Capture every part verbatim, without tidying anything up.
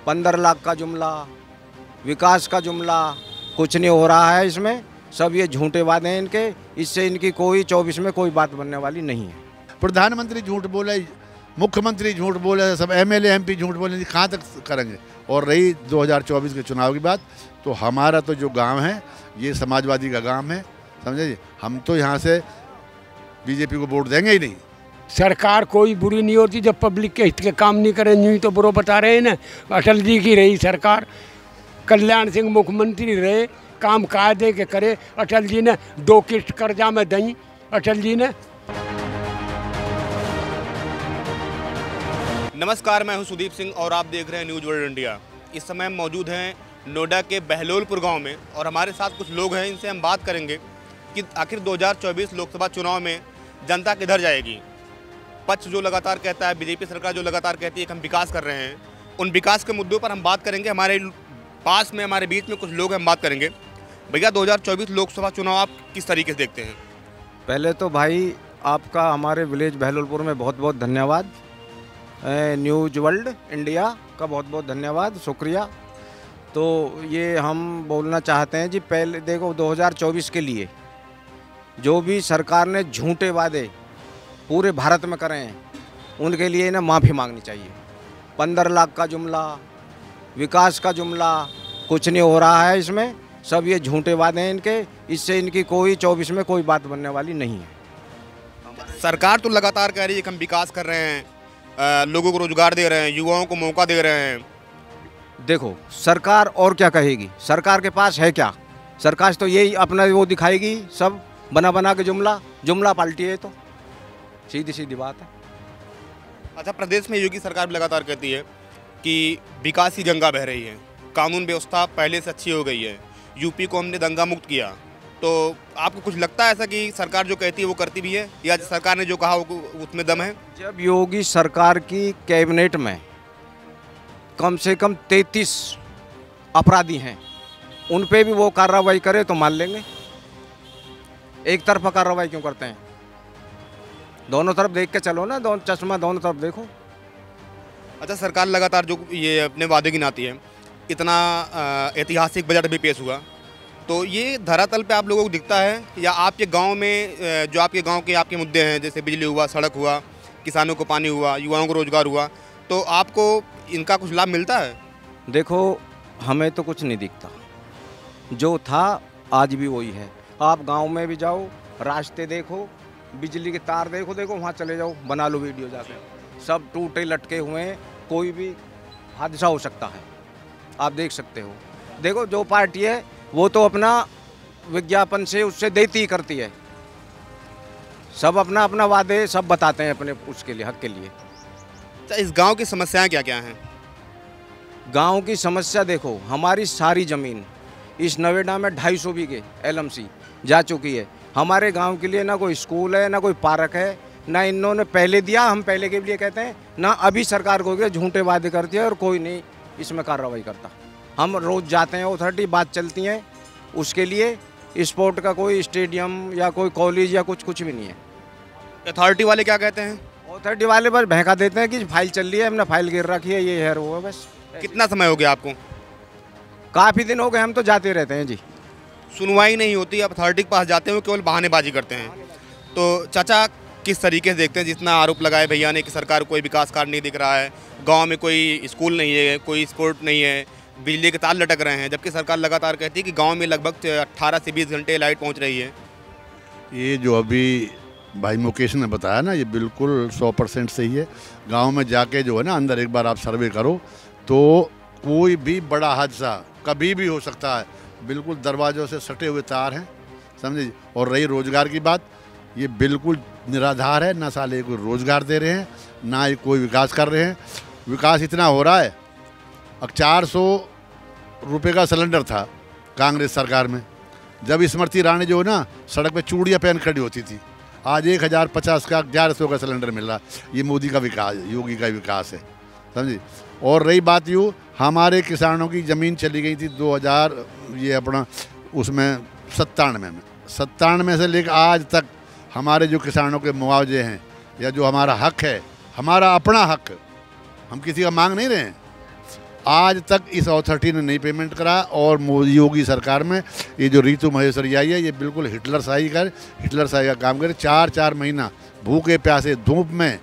पंद्रह लाख का जुमला, विकास का जुमला, कुछ नहीं हो रहा है इसमें। सब ये झूठे वादे हैं इनके, इससे इनकी कोई चौबीस में कोई बात बनने वाली नहीं है। प्रधानमंत्री झूठ बोले, मुख्यमंत्री झूठ बोले, सब एमएलए एमपी झूठ बोले, कहाँ तक करेंगे। और रही दो हज़ार चौबीस के चुनाव की बात, तो हमारा तो जो गांव है ये समाजवादी का गांव है, समझे जी। हम तो यहाँ से बीजेपी को वोट देंगे ही नहीं। सरकार कोई बुरी नहीं होती जब पब्लिक के हित के काम नहीं करे, नहीं तो बुरो बता रहे हैं ना। अटल जी की रही सरकार, कल्याण सिंह मुख्यमंत्री रहे, काम कायदे के करे। अटल जी ने दो किस्त कर्जा में दी, अटल जी ने। नमस्कार, मैं हूं सुदीप सिंह और आप देख रहे हैं न्यूज़ वर्ल्ड इंडिया। इस समय हम मौजूद हैं नोएडा के बहलोलपुर गांव में और हमारे साथ कुछ लोग हैं, इनसे हम बात करेंगे कि आखिर दो हज़ार चौबीस लोकसभा चुनाव में जनता किधर जाएगी। पक्ष जो लगातार कहता है, बीजेपी सरकार जो लगातार कहती है कि हम विकास कर रहे हैं, उन विकास के मुद्दों पर हम बात करेंगे। हमारे पास में, हमारे बीच में कुछ लोग हैं, हम बात करेंगे। भैया, दो हज़ार चौबीस लोकसभा चुनाव आप किस तरीके से देखते हैं? पहले तो भाई आपका हमारे विलेज बहलोलपुर में बहुत बहुत धन्यवाद, न्यूज़ वर्ल्ड इंडिया का बहुत बहुत धन्यवाद, शुक्रिया। तो ये हम बोलना चाहते हैं जी, पहले देखो दो हज़ार चौबीस के लिए जो भी सरकार ने झूठे वादे पूरे भारत में करे हैं, उनके लिए ना माफ़ी मांगनी चाहिए। पंद्रह लाख का जुमला, विकास का जुमला, कुछ नहीं हो रहा है इसमें। सब ये झूठे वादे हैं इनके, इससे इनकी कोई चौबीस में कोई बात बनने वाली नहीं है। सरकार तो लगातार कह रही है कि हम विकास कर रहे हैं, आ, लोगों को रोजगार दे रहे हैं, युवाओं को मौका दे रहे हैं। देखो सरकार और क्या कहेगी, सरकार के पास है क्या? सरकार तो यही अपना वो दिखाएगी, सब बना बना के जुमला जुमला पाल्टी है, तो सीधी सीधी बात है। अच्छा, प्रदेश में योगी सरकार भी लगातार कहती है कि विकास की गंगा बह रही है, कानून व्यवस्था पहले से अच्छी हो गई है, यूपी को हमने दंगा मुक्त किया। तो आपको कुछ लगता है ऐसा कि सरकार जो कहती है वो करती भी है, या सरकार ने जो कहा वो उसमें दम है? जब योगी सरकार की कैबिनेट में कम से कम तैंतीस अपराधी हैं, उन पे भी वो कार्रवाई करे तो मान लेंगे। एक तरफा कार्रवाई क्यों करते हैं? दोनों तरफ देख के चलो ना, दोनों चश्मा दोनों तरफ देखो। अच्छा, सरकार लगातार जो ये अपने वादे गिनाती है, इतना ऐतिहासिक बजट भी पेश हुआ, तो ये धरातल पे आप लोगों को दिखता है, या आपके गांव में जो आपके गांव के आपके मुद्दे हैं, जैसे बिजली हुआ, सड़क हुआ, किसानों को पानी हुआ, युवाओं को रोजगार हुआ, तो आपको इनका कुछ लाभ मिलता है? देखो हमें तो कुछ नहीं दिखता, जो था आज भी वही है। आप गांव में भी जाओ, रास्ते देखो, बिजली के तार देखो, देखो वहाँ चले जाओ, बना लो वीडियो जाके, सब टूटे लटके हुए हैं, कोई भी हादसा हो सकता है, आप देख सकते हो। देखो जो पार्टी है वो तो अपना विज्ञापन से उससे देती ही करती है, सब अपना अपना वादे सब बताते हैं अपने उसके लिए, हक के लिए। तो इस गांव की समस्याएं क्या क्या हैं? गांव की समस्या देखो, हमारी सारी ज़मीन इस नोएडा में ढाई सौ बीघे एलएमसी जा चुकी है। हमारे गांव के लिए ना कोई स्कूल है, ना कोई पार्क है, ना इन्होंने पहले दिया, हम पहले के लिए कहते हैं, ना अभी सरकार को झूठे वादे करती है और कोई नहीं इसमें कार्रवाई करता। हम रोज़ जाते हैं, अथॉरिटी बात चलती है, उसके लिए स्पोर्ट का कोई स्टेडियम या कोई कॉलेज या कुछ कुछ भी नहीं है। अथॉरिटी वाले क्या कहते हैं? अथॉरिटी वाले बस बहका देते हैं कि फाइल चल रही है, हमने फाइल गिर रखी है, ये है वो है, बस। कितना समय हो गया आपको? काफ़ी दिन हो गए, हम तो जाते रहते हैं जी। सुनवाई नहीं होती, आप अथॉरिटी के पास जाते हो, केवल बहानेबाजी करते हैं। तो चाचा किस तरीके से देखते हैं, जितना आरोप लगाए भैया ने कि सरकार कोई विकास कार्य नहीं दिख रहा है, गांव में कोई स्कूल नहीं है, कोई स्पोर्ट नहीं है, बिजली के तार लटक रहे हैं, जबकि सरकार लगातार कहती है कि गांव में लगभग अट्ठारह से बीस घंटे लाइट पहुंच रही है। ये जो अभी भाई मुकेश ने बताया ना, ये बिल्कुल सौ परसेंट सही है। गाँव में जाके जो है ना, अंदर एक बार आप सर्वे करो तो कोई भी बड़ा हादसा कभी भी हो सकता है। बिल्कुल दरवाज़ों से सटे हुए तार हैं, समझे। और रही रोज़गार की बात, ये बिल्कुल निराधार है, ना साले कोई रोज़गार दे रहे हैं, ना ही कोई विकास कर रहे हैं। विकास इतना हो रहा है, अब चार सौ रुपये का सिलेंडर था कांग्रेस सरकार में, जब स्मृति ईरानी जो है ना सड़क पे चूड़ियाँ पहन खड़ी होती थी, आज एक हज़ार पचास का ग्यारह सौ का सिलेंडर मिल रहा। ये मोदी का विकास, योगी का विकास है, समझे। और रही बात यूँ, हमारे किसानों की ज़मीन चली गई थी दो हज़ार ये अपना उसमें सत्तानवे में सत्तानवे से लेकर आज तक हमारे जो किसानों के मुआवजे हैं, या जो हमारा हक है, हमारा अपना हक, हम किसी का मांग नहीं रहे हैं। आज तक इस अथॉरिटी ने नहीं पेमेंट करा। और मोदी योगी सरकार में ये जो रीतू महेश्वरी आई है, ये बिल्कुल हिटलर शाही कर हिटलर शाही का काम करे। चार चार महीना भूखे प्यासे धूप में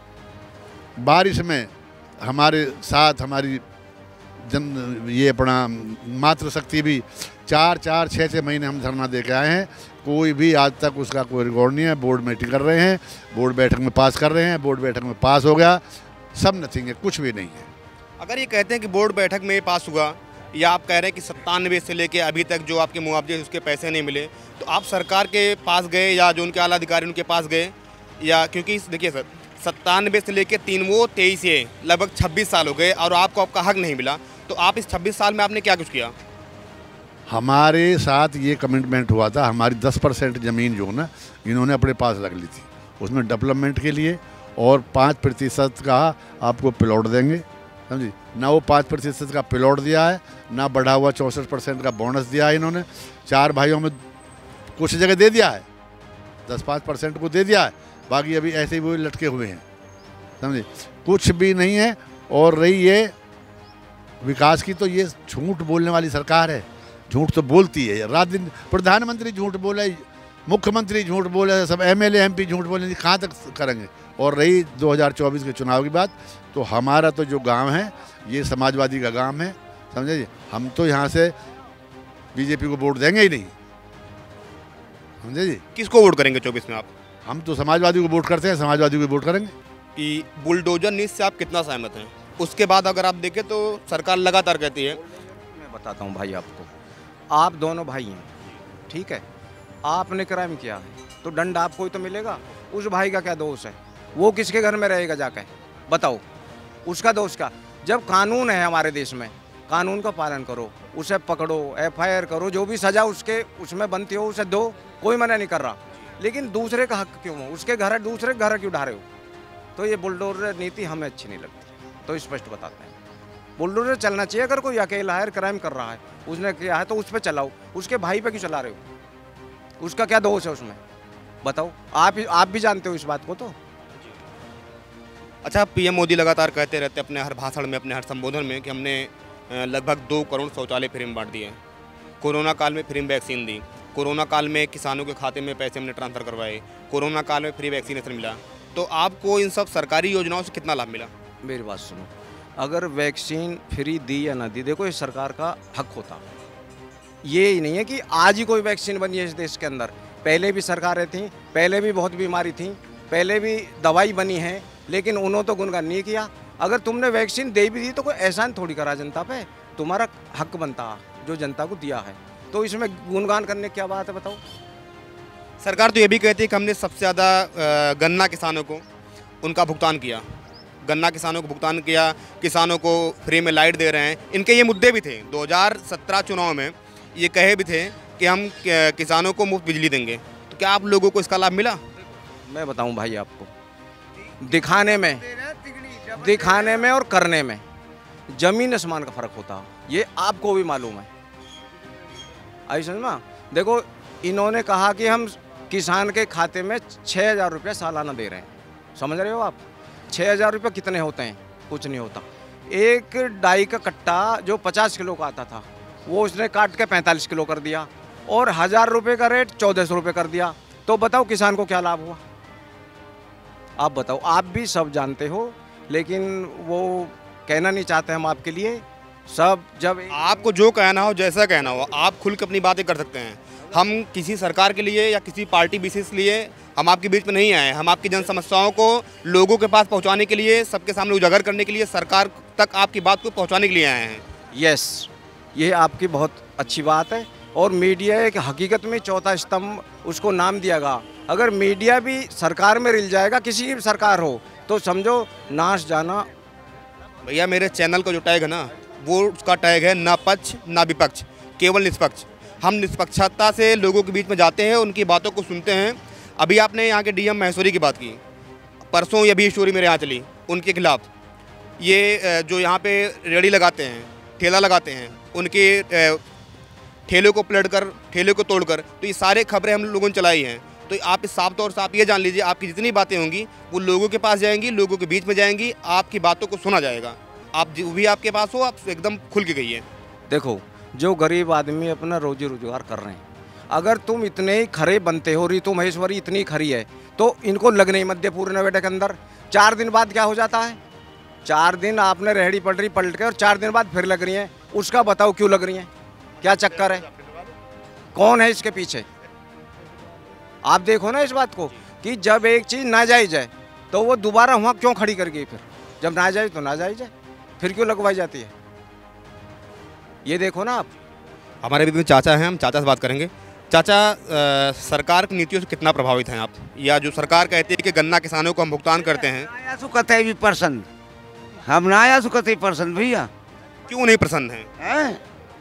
बारिश में हमारे साथ हमारी जन ये अपना मातृशक्ति भी चार चार छः छः महीने हम धरना दे के आए हैं। कोई भी आज तक उसका कोई रिकॉर्ड नहीं है। बोर्ड मीटिंग कर रहे हैं, बोर्ड बैठक में पास कर रहे हैं, बोर्ड बैठक में पास हो गया, सब नथिंग है, कुछ भी नहीं है। अगर ये कहते हैं कि बोर्ड बैठक में पास हुआ, या आप कह रहे हैं कि सत्तानवे से लेके अभी तक जो आपके मुआवजे उसके पैसे नहीं मिले, तो आप सरकार के पास गए या जो उनके आला अधिकारी उनके पास गए, या क्योंकि देखिए सर, सत्तानवे से लेके तीन वो तेईस ये लगभग छब्बीस साल हो गए और आपको आपका हक नहीं मिला, तो आप इस छब्बीस साल में आपने क्या कुछ किया? हमारे साथ ये कमिटमेंट हुआ था, हमारी दस परसेंट ज़मीन जो ना इन्होंने अपने पास रख ली थी, उसमें डेवलपमेंट के लिए, और पाँच प्रतिशत का आपको प्लॉट देंगे, समझी ना। वो पाँच प्रतिशत का प्लॉट दिया है ना, बढ़ा हुआ चौंसठ परसेंट का बोनस दिया है इन्होंने। चार भाइयों में कुछ जगह दे दिया है, दस पाँच परसेंट को दे दिया है, बाकी अभी ऐसे ही वो लटके हुए हैं, समझे, कुछ भी नहीं है। और रही ये विकास की, तो ये झूठ बोलने वाली सरकार है, झूठ तो बोलती है रात दिन। प्रधानमंत्री झूठ बोले, मुख्यमंत्री झूठ बोले, सब एमएलए एमपी झूठ बोले, कहाँ तक करेंगे। और रही दो हज़ार चौबीस के चुनाव की बात, तो हमारा तो जो गांव है ये समाजवादी का गांव है, समझे जी। हम तो यहाँ से बीजेपी को वोट देंगे ही नहीं, समझे जी। किसको वोट करेंगे चौबीस में आप? हम तो समाजवादी को वोट करते हैं, समाजवादी को वोट करेंगे। कि बुलडोजर नीति से आप कितना सहमत हैं? उसके बाद अगर आप देखें तो सरकार लगातार कहती है। मैं बताता हूँ भाई आपको, आप दोनों भाई हैं, ठीक है, आपने क्राइम किया है तो दंड आपको ही तो मिलेगा। उस भाई का क्या दोष है? वो किसके घर में रहेगा जाके, बताओ, उसका दोष क्या? जब कानून है हमारे देश में, कानून का पालन करो, उसे पकड़ो, एफ आई आर करो, जो भी सज़ा उसके उसमें बनती हो उसे दो, कोई मना नहीं कर रहा। लेकिन दूसरे का हक क्यों हो? उसके घर दूसरे घर क्यों ढा रहे हो? तो ये बुलडोजर नीति हमें अच्छी नहीं लगती, तो स्पष्ट बताते हैं। बुलडोजर चलना चाहिए, अगर कोई अकेला है, क्राइम कर रहा है, उसने किया है तो उस पर चलाओ, उसके भाई पे क्यों चला रहे हो? उसका क्या दोष है उसमें, बताओ। आप आप भी जानते हो इस बात को तो। अच्छा, पीएम मोदी लगातार कहते रहते अपने हर भाषण में, अपने हर संबोधन में कि हमने लगभग दो करोड़ शौचालय फ्री में बांट दिए, कोरोना काल में फ्री वैक्सीन दी, कोरोना काल में किसानों के खाते में पैसे हमने ट्रांसफ़र करवाए, कोरोना काल में फ्री वैक्सीनेशन मिला। तो आपको इन सब सरकारी योजनाओं से कितना लाभ मिला? मेरी बात सुनो, अगर वैक्सीन फ्री दी या ना दी, देखो ये सरकार का हक होता। ये ही नहीं है कि आज ही कोई वैक्सीन बनी है इस देश के अंदर, पहले भी सरकारें थीं, पहले भी बहुत बीमारी थी, पहले भी दवाई बनी है, लेकिन उन्होंने तो गुणगान नहीं किया। अगर तुमने वैक्सीन दे भी दी तो कोई एहसान थोड़ी करा जनता पे, तुम्हारा हक बनता जो जनता को दिया है, तो इसमें गुणगान करने की क्या बात है, बताओ। सरकार तो ये भी कहती है कि हमने सबसे ज़्यादा गन्ना किसानों को उनका भुगतान किया, गन्ना किसानों को भुगतान किया, किसानों को फ्री में लाइट दे रहे हैं। इनके ये मुद्दे भी थे, दो हज़ार सत्रह चुनाव में ये कहे भी थे कि हम किसानों को मुफ्त बिजली देंगे। तो क्या आप लोगों को इसका लाभ मिला? मैं बताऊं भाई आपको, दिखाने में दिखाने में और करने में जमीन आसमान का फ़र्क होता, ये आपको भी मालूम है। आई समझना, देखो इन्होंने कहा कि हम किसान के खाते में छः हज़ार रुपये सालाना दे रहे हैं, समझ रहे हो आप? छः हज़ार रुपये कितने होते हैं? कुछ नहीं होता। एक डाई का कट्टा जो पचास किलो का आता था वो उसने काट के पैंतालीस किलो कर दिया, और हज़ार रुपये का रेट चौदह सौ रुपये कर दिया। तो बताओ किसान को क्या लाभ हुआ? आप बताओ। आप भी सब जानते हो, लेकिन वो कहना नहीं चाहते हम आपके लिए। सब जब आपको जो कहना हो, जैसा कहना हो, आप खुल के अपनी बातें कर सकते हैं। हम किसी सरकार के लिए या किसी पार्टी विशेष लिए हम आपके बीच में नहीं आए। हम आपकी जन समस्याओं को लोगों के पास पहुंचाने के लिए, सबके सामने उजागर करने के लिए, सरकार तक आपकी बात को पहुंचाने के लिए आए हैं। यस, ये आपकी बहुत अच्छी बात है। और मीडिया एक हकीकत में चौथा स्तंभ उसको नाम दिया गया। अगर मीडिया भी सरकार में रिल जाएगा, किसी की सरकार हो, तो समझो नाश जाना। भैया मेरे चैनल का जो टैग है ना, वो उसका टैग है ना पक्ष ना विपक्ष, केवल निष्पक्ष। हम निष्पक्षता से लोगों के बीच में जाते हैं, उनकी बातों को सुनते हैं। अभी आपने यहाँ के डीएम महेश्वरी की बात की, परसों ये भी स्टोरी मेरे यहाँ चली उनके खिलाफ। ये जो यहाँ पे रेड़ी लगाते हैं, ठेला लगाते हैं, उनके ठेले को पलट कर, ठेले को तोड़ कर, तो ये सारे खबरें हम लोगों ने चलाई हैं। तो आप इस साफ तौर से आप ये जान लीजिए, आपकी जितनी बातें होंगी वो लोगों के पास जाएंगी, लोगों के बीच में जाएंगी, आपकी बातों को सुना जाएगा। आप जो भी आपके पास हो, आप एकदम खुल के कहिए। देखो, जो गरीब आदमी अपना रोजी रोजगार कर रहे हैं, अगर तुम इतने ही खरे बनते हो, रीतू महेश्वरी इतनी खरी है, तो इनको लग नहीं मध्यपुर नोएडा के अंदर। चार दिन बाद क्या हो जाता है? चार दिन आपने रेहड़ी पड़ रही पलट के, और चार दिन बाद फिर लग रही हैं। उसका बताओ क्यों लग रही हैं, क्या चक्कर है, कौन है इसके पीछे? आप देखो ना इस बात को कि जब एक चीज़ नाजायज है तो वो दोबारा वहाँ क्यों खड़ी कर गई? फिर जब नाजायज तो नाजायज है, फिर क्यों लगवाई जाती है? ये देखो ना आप। हमारे बीच में चाचा हैं, हम चाचा से बात करेंगे। चाचा, आ, सरकार की नीतियों से कितना प्रभावित हैं आप? या जो सरकार कहती है कि गन्ना किसानों को हम भुगतान करते हैं, आया सुकते भी पसंद, हम ना आया सुकते पसंद भैया। क्यों नहीं प्रसन्न हैं? हैं?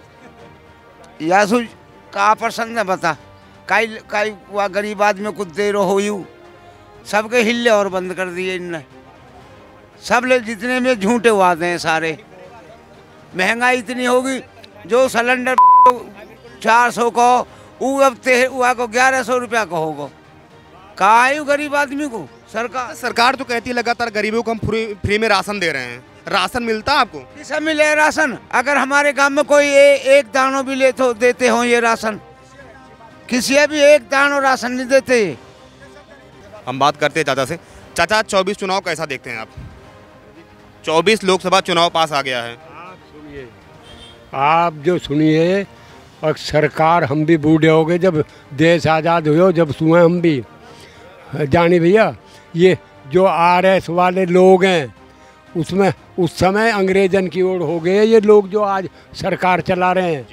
यासु का पसंद है बता? काई काई वह गरीब आदमी कुछ देर हो यू सबके हिल्ले और बंद कर दिए इनने। सब ले जितने में झूठे वादे हैं सारे। महंगाई इतनी होगी, जो सिलेंडर चार सौ को वो अब ते वो को ग्यारह सौ रुपया का होगा। कहाँ आयु गरीब आदमी को? सरकार सरकार तो कहती है लगातार गरीबों को हम फ्री फ्री में राशन दे रहे हैं। राशन मिलता है आपको? किसा मिले राशन? अगर हमारे गांव में कोई ए, एक दानों भी ले तो देते हो ये राशन, किसी भी एक दानों राशन नहीं देते। हम बात करते हैं चाचा से। चाचा, चौबीस चुनाव कैसा देखते हैं आप? चौबीस लोकसभा चुनाव पास आ गया है। आप सुनिए, आप जो सुनिए, और सरकार हम भी बूढ़े हो गए, जब देश आज़ाद हुए, जब सुए हम भी जानी भैया। ये जो आर एस वाले लोग हैं, उसमें उस समय अंग्रेजन की ओर हो गए ये लोग जो आज सरकार चला रहे हैं।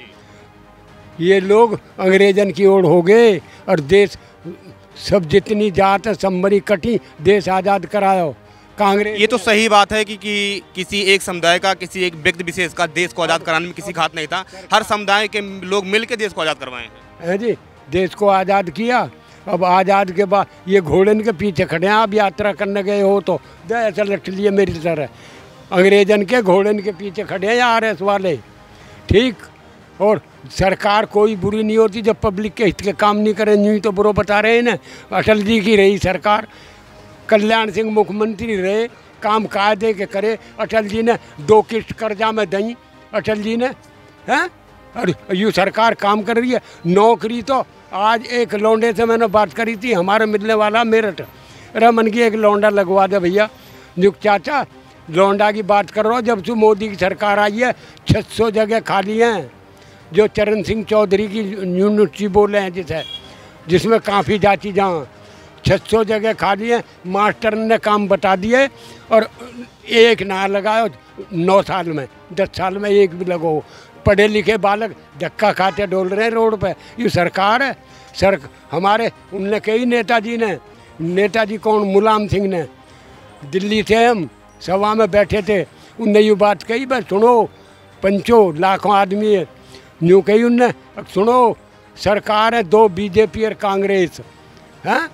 ये लोग अंग्रेजन की ओर हो गए और देश सब जितनी जात है सब मरी कटी, देश आज़ाद कराओ कांग्रेस। ये तो सही बात है कि, कि किसी एक समुदाय का, किसी एक व्यक्ति विशेष का देश को आज़ाद कराने में किसी का हाथ नहीं था। हर समुदाय के लोग मिलकर देश को आज़ाद करवाए हैं। है जी, देश को आज़ाद किया। अब आज़ाद के बाद ये घोड़न के पीछे खड़े हैं। आप यात्रा करने गए हो तो ऐसा लट लिए मेरी तरह, अंग्रेजन के घोड़न के पीछे खड़े हैं आर एस वाले, ठीक। और सरकार कोई बुरी नहीं होती जब पब्लिक के हित के काम नहीं करे। यूँ तो बुरो बता रहे हैं ना, अटल जी की रही सरकार, कल्याण सिंह मुख्यमंत्री रहे, काम कायदे के करे। अटल जी ने दो किस्त कर्जा में दई, अटल जी ने, हैं? और यूँ सरकार काम कर रही है। नौकरी तो आज एक लौंडे से मैंने बात करी थी, हमारे मिलने वाला मेरठ, रमन की एक लौंडा लगवा दे भैया। युग चाचा, लौंडा की बात कर रहा हूँ, जब से मोदी की सरकार आई है छः सौ जगह खाली हैं। जो चरण सिंह चौधरी की यूनिवर्सिटी बोले हैं जिसे, जिसमें काफ़ी जाति जहाँ छः सौ जगह खाली हैं। मास्टर ने काम बता दिए और एक ना लगाओ नौ साल में, दस साल में एक भी लगो। पढ़े लिखे बालक धक्का खाते डोल रहे हैं रोड पे। ये सरकार है। सर हमारे उनने कई नेताजी ने, नेताजी कौन, मुलायम सिंह ने, दिल्ली से हम सभा में बैठे थे, उनने ये बात कही, बस सुनो, पंचों लाखों आदमी है, यूँ कही उनने, सुनो सरकार है दो बीजेपी और कांग्रेस, हैं?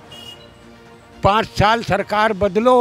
पाँच साल सरकार बदलो,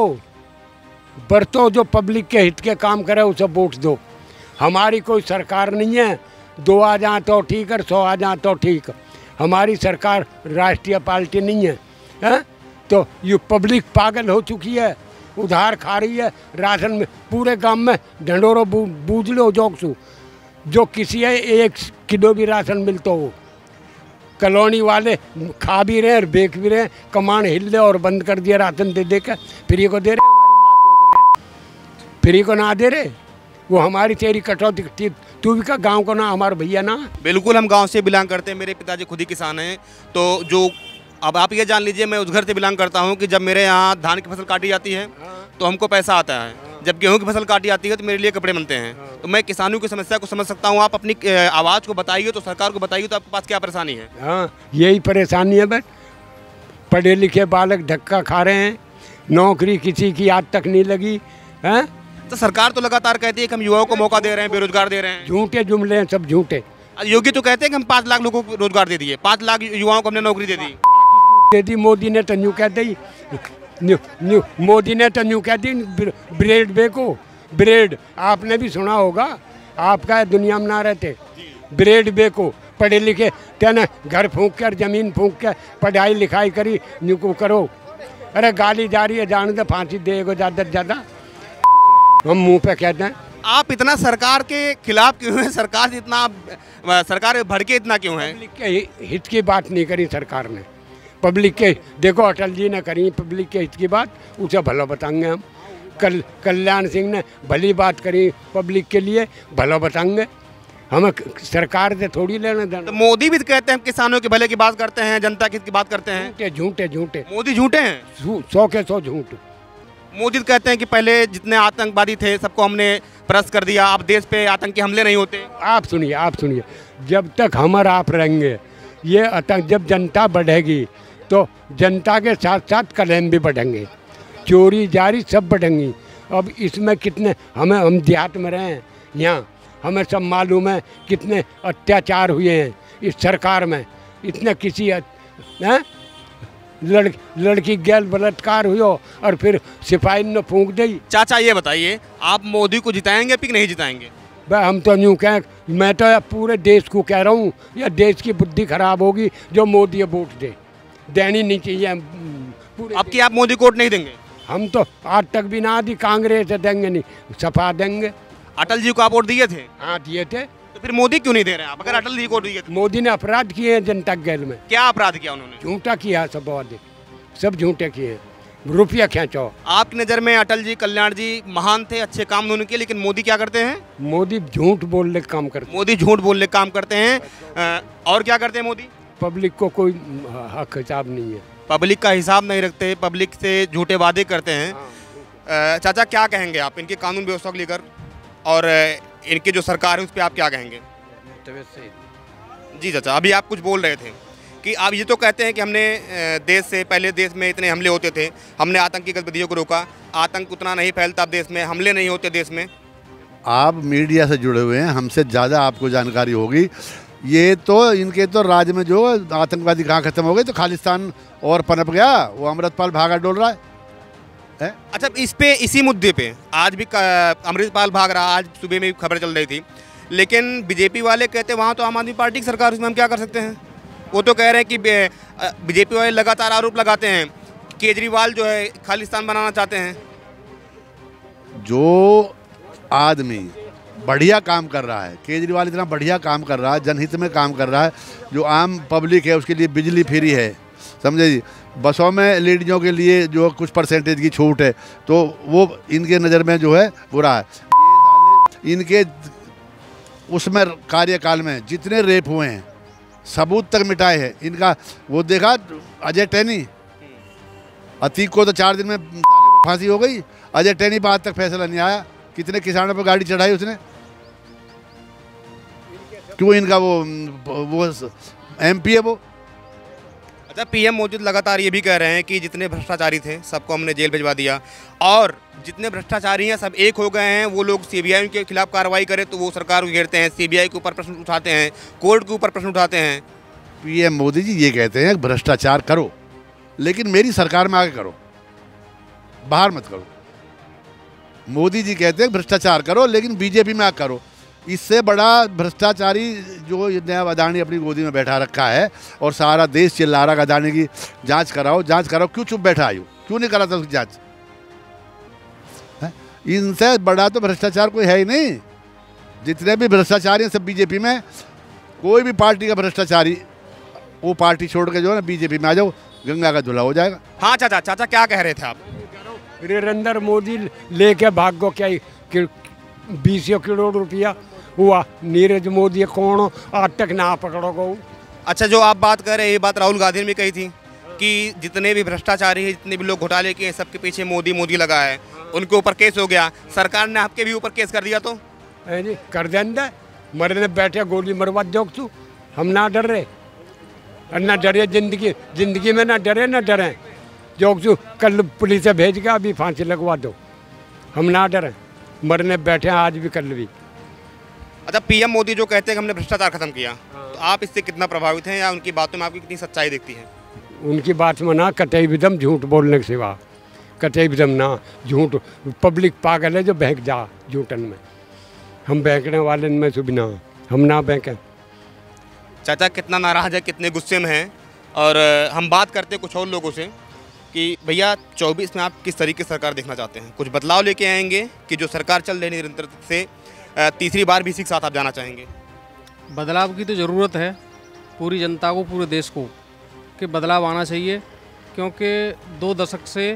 बरतो, जो पब्लिक के हित के काम करे उसे वोट दो। हमारी कोई सरकार नहीं है दो आ जाए तो ठीक और सौ आ जाए तो ठीक। हमारी सरकार राष्ट्रीय पार्टी नहीं है, हैं? तो ये पब्लिक पागल हो चुकी है, उधार खा रही है। राशन में पूरे गांव में ढंडोरो बू, बूझ लो जोकसू, जो किसी है एक किलो भी राशन मिलता हो। कॉलोनी वाले खा भी रहे और बेच भी रहे, कमान हिल और बंद कर दिया राशन दे दे कर। फ्री को दे रहे, हमारी माँ चोद रहे, फ्री को ना दे रहे, वो हमारी तेरी कटौती। तू भी का गांव को ना, हमारे भैया ना। बिल्कुल, हम गांव से बिलोंग करते हैं, मेरे पिताजी खुद ही किसान हैं। तो जो अब आप ये जान लीजिए, मैं उस घर से बिलोंग करता हूं कि जब मेरे यहाँ धान की फसल काटी जाती है तो हमको पैसा आता है, जब गेहूं की फसल काटी जाती है तो मेरे लिए कपड़े बनते हैं। तो मैं किसानों की समस्या को समझ सकता हूँ। आप अपनी आवाज़ को बताइए, तो सरकार को बताइए, तो आपके पास क्या परेशानी है? हाँ, यही परेशानी है बस। पढ़े लिखे बालक धक्का खा रहे हैं, नौकरी किसी की आज तक नहीं लगी, हैं? तो सरकार तो लगातार कहती है कि हम युवाओं को मौका दे रहे हैं, बेरोजगार दे रहे हैं। झूठे जुमले हैं, सब झूठे। योगी तो कहते हैं कि हम पाँच लाख लोगों को रोजगार दे दिए, पाँच लाख युवाओं को हमने नौकरी दे दी दे दी मोदी ने, तो न्यू कह दी, न्यू न्यू मोदी ने तो न्यू कह दी ब्रेड बेको। ब्रेड आपने भी सुना होगा, आपका दुनिया में ना रहते। ब्रेड बेको, पढ़े लिखे तेने घर फूंक कर, जमीन फूंक कर पढ़ाई लिखाई करी, न्यू को करो। अरे गाली जा रही है, जान दे, फांसी देगा ज़्यादा से ज़्यादा। हम मुँह पे कहते हैं आप इतना सरकार के खिलाफ क्यों हैं? सरकार से इतना आप- सरकार भड़के इतना क्यों है? पब्लिक के हित की बात नहीं करी सरकार ने। पब्लिक के देखो अटल जी ने करी पब्लिक के हित की बात, उसे भला बताएंगे हम। कल कल्याण सिंह ने भली बात करी पब्लिक के लिए, भला बताएंगे। हमें सरकार से थोड़ी लेना तो देना। मोदी भी कहते हैं किसानों के भले की बात करते हैं, जनता के हित की बात करते हैं। झूठे झूठे झूठे मोदी झूठे हैं। झू- सौ के सौ झूठ। मोदी तो कहते हैं कि पहले जितने आतंकवादी थे सबको हमने परास्त कर दिया, अब देश पे आतंकी हमले नहीं होते। आप सुनिए आप सुनिए, जब तक हम और आप रहेंगे ये आतंक, जब जनता बढ़ेगी तो जनता के साथ साथ कलम भी बढ़ेंगे, चोरी जारी सब बढ़ेंगी। अब इसमें कितने हमें, हम देहात में रहे हैं, यहाँ हमें सब मालूम है कितने अत्याचार हुए हैं इस सरकार में। इतने किसी हैं लड़ लड़की गैल बलात्कार हुई और फिर सिपाही ने फूंक दी। चाचा ये बताइए, आप मोदी को जिताएंगे कि नहीं जिताएंगे? भाई हम तो यूँ कहें, मैं तो पूरे देश को कह रहा हूँ, या देश की बुद्धि खराब होगी जो मोदी वोट दे, देनी नहीं चाहिए पूरे। अब की आप मोदी को वोट नहीं देंगे? हम तो आज तक भी ना दी, कांग्रेस देंगे नहीं, सपा देंगे। अटल जी को आप वोट दिए थे, हाँ दिए थे। तो फिर मोदी क्यों नहीं दे रहे हैं आप? अगर अटल जी को वोट दिए थे, मोदी ने अपराध किए हैं जनता के गैल में, क्या अपराध किया उन्होंने? झूठा किया सब वादे, सब झूठे किए हैं, रुपया खींचो। आपकी नज़र में अटल जी, कल्याण जी महान थे, अच्छे काम उन्होंने किए, लेकिन मोदी क्या करते हैं? मोदी झूठ बोलने का काम करते, मोदी झूठ बोलने का काम करते हैं। अ, और क्या करते हैं मोदी? पब्लिक को कोई हक हिसाब नहीं है। पब्लिक का हिसाब नहीं रखते, पब्लिक से झूठे वादे करते हैं। अ, चाचा क्या कहेंगे आप इनके कानून व्यवस्था को लेकर, और अ, इनकी जो सरकार है उस पर आप क्या कहेंगे? जी चाचा, अभी आप कुछ बोल रहे थे कि आप ये तो कहते हैं कि हमने अ, देश से पहले देश में इतने हमले होते थे, हमने आतंकी गतिविधियों को रोका, आतंक उतना नहीं फैलता अब देश में, हमले नहीं होते देश में। आप मीडिया से जुड़े हुए हैं, हमसे ज़्यादा आपको जानकारी होगी। ये तो इनके तो राज्य में जो आतंकवादी कहाँ खत्म हो गए, तो खालिस्तान और पनप गया, वो अमृतपाल भागा डोल रहा है, है? अच्छा, इस पे इसी मुद्दे पे आज भी क- अमृतपाल भाग रहा, आज सुबह में भी खबर चल रही थी, लेकिन बीजेपी वाले कहते हैं वहाँ तो आम आदमी पार्टी की सरकार, उसमें हम क्या कर सकते हैं? वो तो कह रहे हैं कि बीजेपी वाले लगातार आरोप लगाते हैं केजरीवाल जो है खालिस्तान बनाना चाहते हैं। जो आदमी बढ़िया काम कर रहा है, केजरीवाल इतना बढ़िया काम कर रहा है, जनहित में काम कर रहा है, जो आम पब्लिक है उसके लिए बिजली फ्री है, समझे जी, बसों में लेडीज़ों के लिए जो कुछ परसेंटेज की छूट है, तो वो इनके नज़र में जो है बुरा है। इनके उसमें कार्यकाल में जितने रेप हुए हैं सबूत तक मिटाए हैं इनका। वो देखा अजय टैनी, अतीक को तो चार दिन में फांसी हो गई, अजय टैनी पर आज तक फैसला नहीं आया। कितने किसानों पर गाड़ी चढ़ाई उसने, क्यों? इनका वो वो एमपी है वो। अच्छा, पीएम मोदी लगातार ये भी कह रहे हैं कि जितने भ्रष्टाचारी थे सबको हमने जेल भिजवा दिया, और जितने भ्रष्टाचारी हैं सब एक हो गए हैं, वो लोग सीबीआई के खिलाफ कार्रवाई करे तो वो सरकार को घेरते हैं, सीबीआई के ऊपर प्रश्न उठाते हैं, कोर्ट के ऊपर प्रश्न उठाते हैं। पीएम मोदी जी ये कहते हैं भ्रष्टाचार करो, लेकिन मेरी सरकार में आके करो, बाहर मत करो। मोदी जी कहते हैं भ्रष्टाचार करो, लेकिन बीजेपी में आके करो। इससे बड़ा भ्रष्टाचारी जो नया अदानी अपनी गोदी में बैठा रखा है और सारा देश चिल्ला रहा है अदानी की जांच कराओ जांच कराओ, क्यों चुप बैठा आयु, क्यों नहीं करा था उसकी जांच? इनसे बड़ा तो भ्रष्टाचार कोई है ही नहीं। जितने भी भ्रष्टाचारी हैं सब बीजेपी में। कोई भी पार्टी का भ्रष्टाचारी वो पार्टी छोड़ के जो है ना बीजेपी में आ जाओ, गंगा का धुला हो जाएगा। हाँ चाचा, चाचा क्या कह रहे थे आप? नरेंद्र मोदी लेके भागो क्या बीस करोड़ रुपया हुआ, नीरज मोदी कौन आज तक ना पकड़ो गो। अच्छा, जो आप बात कर रहे हैं ये बात राहुल गांधी ने भी कही थी कि जितने भी भ्रष्टाचारी हैं, जितने भी लोग घोटाले किए हैं, सबके पीछे मोदी मोदी लगा है, उनके ऊपर केस हो गया। सरकार ने आपके भी ऊपर केस कर दिया तो है जी, कर देंगे, मरने बैठे गोली मरवा दो तू, हम ना डर रहे, और ना डरे जिंदगी जिंदगी में, ना डरे ना डरे जो तू कल पुलिस से भेज के अभी फांसी लगवा दो, हम ना डरे, मरने बैठे आज भी कल भी। अच्छा, पीएम मोदी जो कहते हैं कि हमने भ्रष्टाचार खत्म किया, तो आप इससे कितना प्रभावित हैं, या उनकी बातों में आपकी कितनी सच्चाई दिखती है? उनकी बात में ना कतई विदम झूठ बोलने के सिवा, कतई विदम ना झूठ। पब्लिक पागल है जो बहक जा झूठन में, हम बहकने वाले में सुबह ना, हम ना बहकें। चाचा कितना नाराज है, कितने गुस्से में हैं, और हम बात करते कुछ और लोगों से। कि भैया चौबीस में आप किस तरीके की सरकार देखना चाहते हैं? कुछ बदलाव लेके आएंगे कि जो सरकार चल रही है निरंतर से तीसरी बार भी इसी के साथ आप जाना चाहेंगे? बदलाव की तो ज़रूरत है पूरी जनता को, पूरे देश को, कि बदलाव आना चाहिए, क्योंकि दो दशक से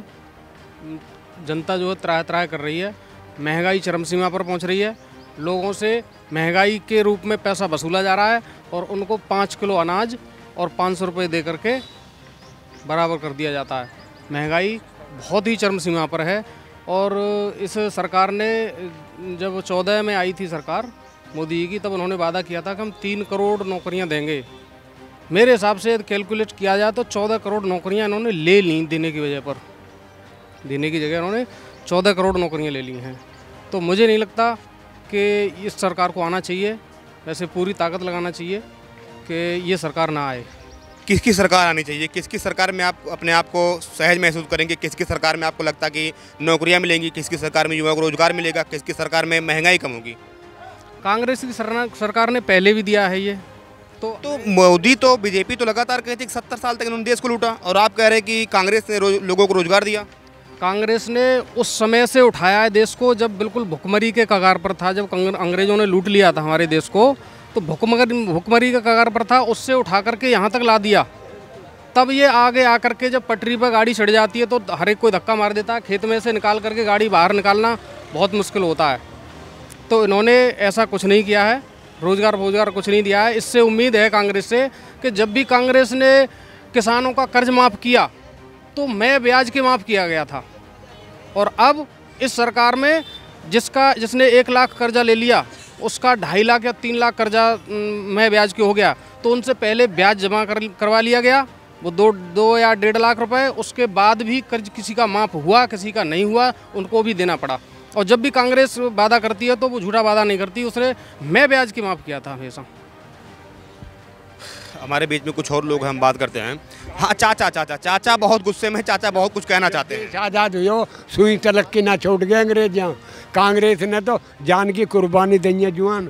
जनता जो है त्राह त्राह कर रही है। महंगाई चरम सीमा पर पहुंच रही है। लोगों से महंगाई के रूप में पैसा वसूला जा रहा है और उनको पाँच किलो अनाज और पाँच सौ रुपये दे करके बराबर कर दिया जाता है। महंगाई बहुत ही चरम सीमा पर है। और इस सरकार ने जब चौदह में आई थी सरकार मोदी जी की, तब उन्होंने वादा किया था कि हम तीन करोड़ नौकरियां देंगे। मेरे हिसाब से कैलकुलेट किया जाए तो चौदह करोड़ नौकरियां इन्होंने ले ली देने की वजह पर, देने की जगह इन्होंने चौदह करोड़ नौकरियां ले ली हैं। तो मुझे नहीं लगता कि इस सरकार को आना चाहिए, वैसे पूरी ताकत लगाना चाहिए कि ये सरकार ना आए। किसकी सरकार आनी चाहिए? किसकी सरकार में आप अपने आप को सहज महसूस करेंगे? किसकी सरकार में आपको लगता कि नौकरियां मिलेंगी? किसकी सरकार में युवाओं को रोजगार मिलेगा? किसकी सरकार में महंगाई कम होगी? कांग्रेस की सरकार ने पहले भी दिया है ये तो तो मोदी तो बीजेपी तो लगातार कहती है कि सत्तर साल तक इन्होंने देश को लूटा, और आप कह रहे हैं कि कांग्रेस ने लोगों को रोजगार दिया। कांग्रेस ने उस समय से उठाया है देश को जब बिल्कुल भुखमरी के कगार पर था, जब अंग्रेजों ने लूट लिया था हमारे देश को, तो भुखमरी भुखमरी के कगार पर था, उससे उठा करके यहाँ तक ला दिया। तब ये आगे आकर के जब पटरी पर गाड़ी चढ़ जाती है तो हर एक कोई धक्का मार देता है। खेत में से निकाल करके गाड़ी बाहर निकालना बहुत मुश्किल होता है। तो इन्होंने ऐसा कुछ नहीं किया है, रोज़गार रोजगार कुछ नहीं दिया है। इससे उम्मीद है कांग्रेस से कि जब भी कांग्रेस ने किसानों का कर्ज माफ़ किया तो मैं ब्याज के माफ़ किया गया था, और अब इस सरकार में जिसका जिसने एक लाख कर्जा ले लिया उसका ढाई लाख या तीन लाख कर्जा मैं ब्याज के हो गया, तो उनसे पहले ब्याज जमा कर करवा लिया गया, वो दो दो या डेढ़ लाख रुपए, उसके बाद भी कर्ज किसी का माफ़ हुआ, किसी का नहीं हुआ, उनको भी देना पड़ा। और जब भी कांग्रेस वादा करती है तो वो झूठा वादा नहीं करती, उसने मैं ब्याज की माफ़ किया था हमेशा। हमारे बीच में कुछ और लोग हैं, हम बात करते हैं। हाँ चाचा चाचा चाचा बहुत गुस्से में, चाचा बहुत कुछ कहना चाहते हैं। आज़ाद हुई सुई तलक की ना छोड़ गए अंग्रेज, यहाँ कांग्रेस ने तो जान की कुर्बानी दी है जुआन।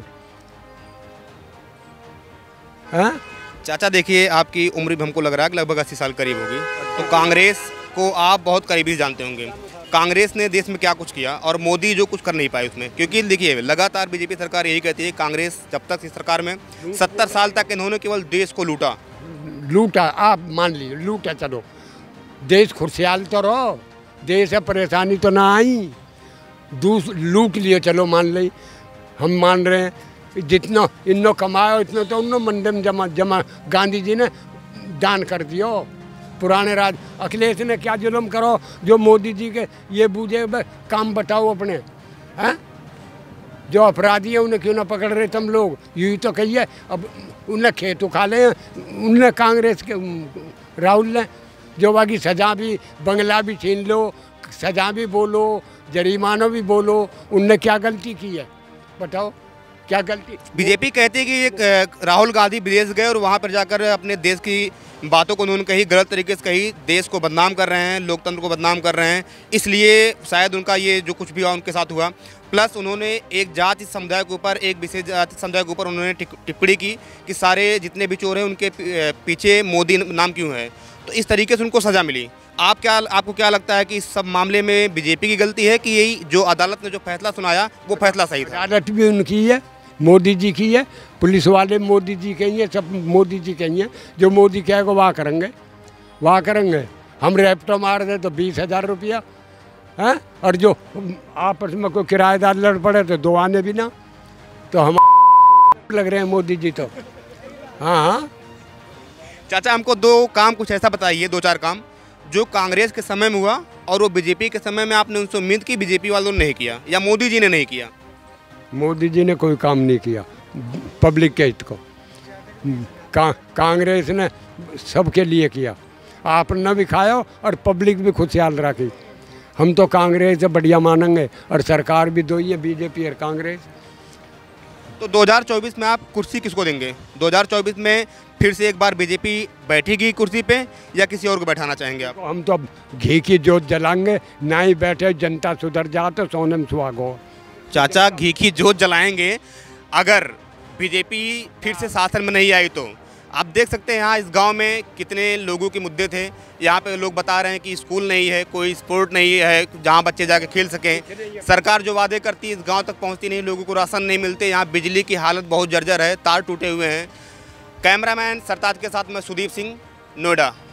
हाँ चाचा देखिए, आपकी उम्र भी हमको लग रहा है कि लगभग अस्सी साल करीब होगी, तो कांग्रेस को आप बहुत करीबी जानते होंगे। कांग्रेस ने देश में क्या कुछ किया और मोदी जो कुछ कर नहीं पाए उसमें, क्योंकि देखिए लगातार बीजेपी सरकार यही कहती है कांग्रेस जब तक इस सरकार में सत्तर साल तक इन्होंने केवल देश को लूटा लूटा आप मान लीजिए लूटा, चलो देश खुशहाल तो रहो, देश है परेशानी तो ना आई, दूस लूट लिए, चलो मान ली, हम मान रहे हैं जितना इन्नो कमाया उतना तो उन्नो मंडे में जमा जमा गांधी जी ने दान कर दियो। पुराने राज अखिलेश ने क्या जुल्म करो जो मोदी जी के ये बूझे काम बताओ अपने, हैं जो अपराधी है उन्हें क्यों ना पकड़ रहे तुम लोग, यही तो कहिए। अब उन्हें खेत उखा ले, उनने कांग्रेस के राहुल ने जो बाकी सजा भी बंगला भी छीन लो, सजा भी बोलो, जरिमाना भी बोलो, उनने क्या गलती की है बताओ, क्या गलती? बीजेपी कहती है कि ये राहुल गांधी विदेश गए और वहाँ पर जाकर अपने देश की बातों को उन्होंने कही, गलत तरीके से कही, देश को बदनाम कर रहे हैं, लोकतंत्र को बदनाम कर रहे हैं, इसलिए शायद उनका ये जो कुछ भी हुआ उनके साथ हुआ। प्लस उन्होंने एक जाति समुदाय के ऊपर, एक विशेष जाति समुदाय के ऊपर उन्होंने टिप्पणी की कि सारे जितने भी चोर हैं उनके पीछे मोदी नाम क्यों है, तो इस तरीके से उनको सज़ा मिली। आप क्या आपको क्या लगता है कि इस सब मामले में बीजेपी की गलती है कि यही जो अदालत ने जो फैसला सुनाया वो फैसला सही था? अदालत भी उनकी है, मोदी जी की है, पुलिस वाले मोदी जी के ही है, सब मोदी जी के ही हैं, जो मोदी कहेगा वाह करेंगे, वाह करेंगे। हम रैप्टो मार दे तो बीस हज़ार रुपया हैं, और जो आपस में कोई किराएदार लड़ पड़े तो दो आने भी ना, तो हम लग रहे हैं मोदी जी तो। हाँ हाँ चाचा हमको दो काम कुछ ऐसा बताइए, दो चार काम जो कांग्रेस के समय में हुआ और वो बीजेपी के समय में आपने उनसे उम्मीद की, बीजेपी वालों ने नहीं किया या मोदी जी ने नहीं किया। मोदी जी ने कोई काम नहीं किया पब्लिक के हित को, का, कांग्रेस ने सबके लिए किया, आपने भी खाया और पब्लिक भी खुशहाल रखी। हम तो कांग्रेस से बढ़िया मानेंगे, और सरकार भी दो ही है, बीजेपी और कांग्रेस। तो दो हज़ार चौबीस में आप कुर्सी किसको देंगे? दो हज़ार चौबीस में फिर से एक बार बीजेपी बैठेगी कुर्सी पे या किसी और को बैठाना चाहेंगे आप? तो हम तो घी की जोत जलाएंगे, ना ही बैठे जनता सुधर जाए तो सोने में सुहाग हो। चाचा घी की जोत जलाएंगे, अगर बीजेपी फिर से शासन में नहीं आई तो आप देख सकते हैं यहाँ इस गांव में कितने लोगों के मुद्दे थे। यहाँ पे लोग बता रहे हैं कि स्कूल नहीं है, कोई स्पोर्ट नहीं है जहाँ बच्चे जाके खेल सकें। सरकार जो वादे करती है इस गांव तक पहुँचती नहीं, लोगों को राशन नहीं मिलते। यहाँ बिजली की हालत बहुत जर्जर है, तार टूटे हुए हैं। कैमरामैन सरताज के साथ मैं सुदीप सिंह, नोएडा।